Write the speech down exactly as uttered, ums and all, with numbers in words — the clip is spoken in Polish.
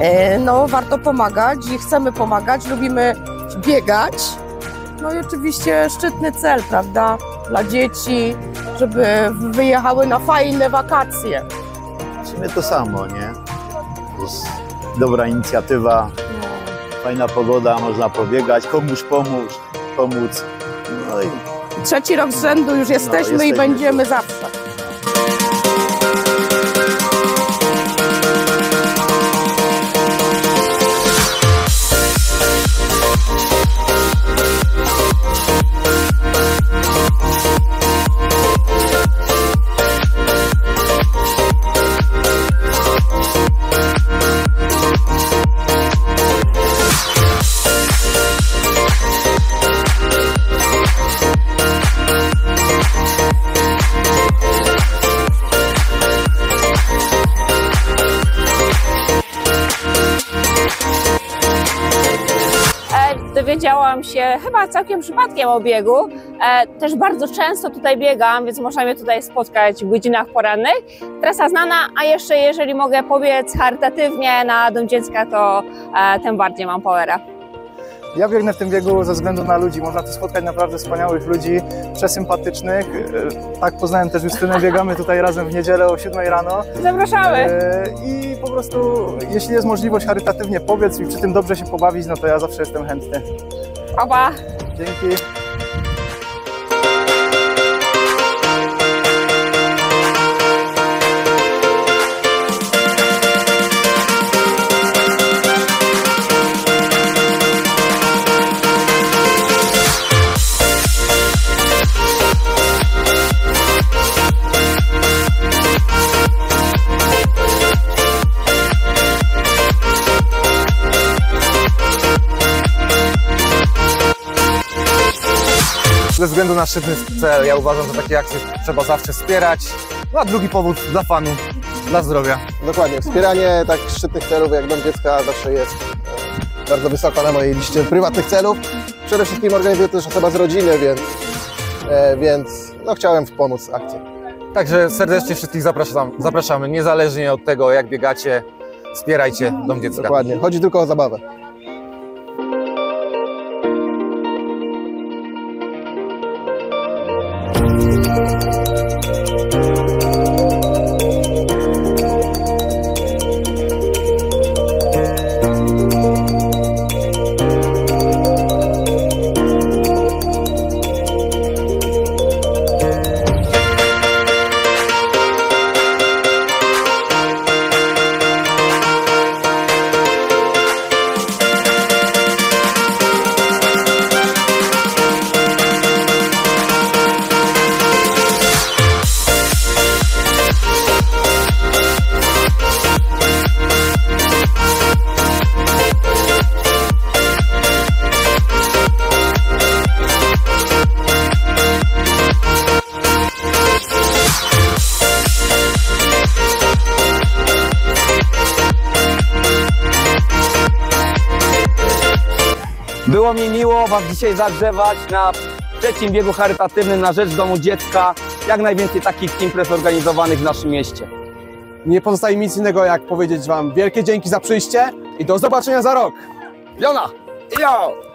No, warto pomagać i chcemy pomagać, lubimy biegać. No i oczywiście szczytny cel, prawda, dla dzieci, żeby wyjechały na fajne wakacje. W sumie to samo, nie? To jest dobra inicjatywa, fajna pogoda, można pobiegać, komuś pomóc, pomóc. No i trzeci rok z rzędu już jesteśmy, no, jesteśmy i będziemy zawsze. Dowiedziałam się chyba całkiem przypadkiem o biegu. E, też bardzo często tutaj biegam, więc można mnie tutaj spotkać w godzinach porannych. Trasa znana, a jeszcze jeżeli mogę pobiec charytatywnie na Dom Dziecka, to e, tym bardziej mam powera. Ja biegnę w tym biegu ze względu na ludzi. Można tu spotkać naprawdę wspaniałych ludzi, przesympatycznych. Tak poznałem też Justynę, biegamy tutaj razem w niedzielę o siódmej rano. Zapraszamy! I po prostu, jeśli jest możliwość charytatywnie pobiec i przy tym dobrze się pobawić, no to ja zawsze jestem chętny. Opa! Dzięki! Ze względu na szczytny cel, ja uważam, że takie akcje trzeba zawsze wspierać. No a drugi powód dla fanów, dla zdrowia. Dokładnie, wspieranie tak szczytnych celów jak Dom Dziecka zawsze jest e, bardzo wysoko na mojej liście prywatnych celów. Przede wszystkim organizuję to też osoba z rodziny, więc, e, więc no, chciałem pomóc akcji. Także serdecznie wszystkich zapraszam, zapraszamy, niezależnie od tego jak biegacie, wspierajcie Dom Dziecka. Dokładnie, chodzi tylko o zabawę. Było mi miło Was dzisiaj zagrzewać na trzecim biegu charytatywnym na rzecz Domu Dziecka. Jak najwięcej takich imprez organizowanych w naszym mieście. Nie pozostaje mi nic innego, jak powiedzieć Wam wielkie dzięki za przyjście i do zobaczenia za rok. Piona! Yo!